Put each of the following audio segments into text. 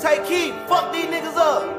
Take heat, fuck these niggas up.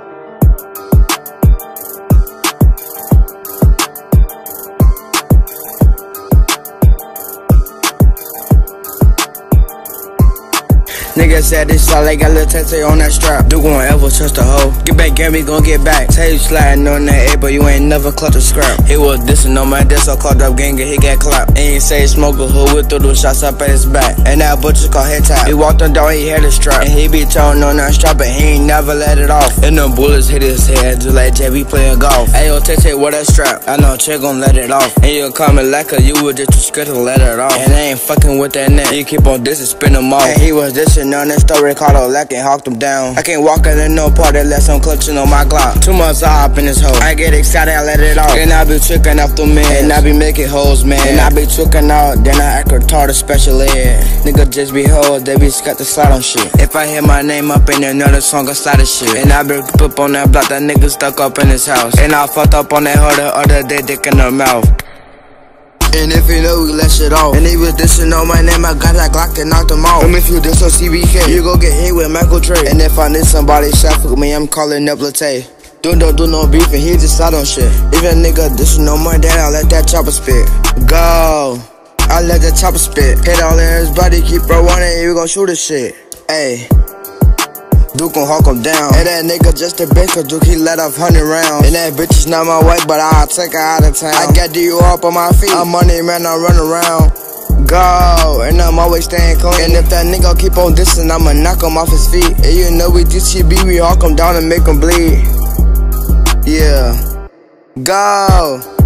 Nigga said this all they got a little tattoo on that strap. Duke won't ever trust a hoe. Get back at me, gon' get back. Tell you sliding on that A, but you ain't never clutch a scrap. He was dissing on my desk, so called up gang, he got clapped. And he say smoke a hood with through the shots up at his back. And that butcher called head tap. He walked on down, he had a strap. And he be towing on that strap, but he ain't never let it off. And them bullets hit his head, just like JB playing golf. Ayo, Tay where that strap? I know Che gon' let it off. And you call me like a, you would just too scared to let it off. And I ain't fucking with that net. You keep on dissing, spin them off. And he was dissing on that story called Lack and hawked him down. I can't walk in no party unless I'm clutching on my Glock. 2 months I hop in this hole. I get excited, I let it off. And I be tricking off the men. And I be making hoes, man. And I be tricking out, then I act retarded special ed. Nigga just be hoes, they be scared to slide on shit. If I hear my name up in another song, I slide of shit. And I be up on that block, that nigga stuck up in his house. And I fucked up on that hoe the other day, dick in her mouth. And if you know, we let shit off. And he was dissing on my name, I got that Glock and knocked him off. And if you diss on CBK, you go get hit with Michael Trey. And if I need somebody shot with me, I'm calling Neblate. Don't do no beef and he just slide on shit. Even a nigga dissing on my dad, I let that chopper spit. Go, I let that chopper spit. Hit all in his body, keep rolling, you gon' shoot his shit. Ayy, Duke gon' hawk him down. And that nigga just a bitch, cause Duke he let off 100 rounds. And that bitch is not my wife, but I'll take her out of town. I got DU up on my feet, I'm money man, I run around. Go, and I'm always staying clean. And if that nigga keep on dissing, I'ma knock him off his feet. And you know we DCB, we hawk him down and make him bleed. Yeah, go.